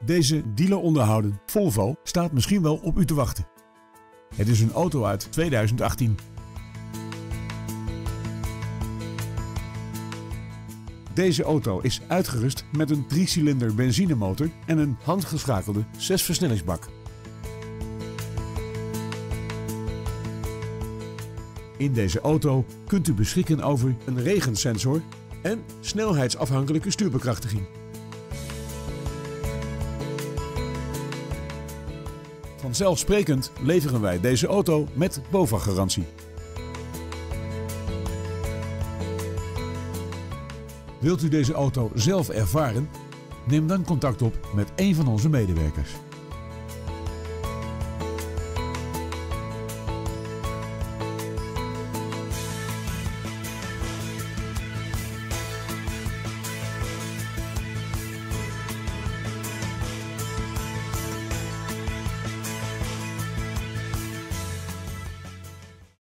Deze dealer onderhouden Volvo staat misschien wel op u te wachten. Het is een auto uit 2018. Deze auto is uitgerust met een 3-cilinder benzinemotor en een handgeschakelde 6-versnellingsbak. In deze auto kunt u beschikken over een regensensor en snelheidsafhankelijke stuurbekrachtiging. Vanzelfsprekend leveren wij deze auto met BOVAG-garantie. Wilt u deze auto zelf ervaren? Neem dan contact op met een van onze medewerkers.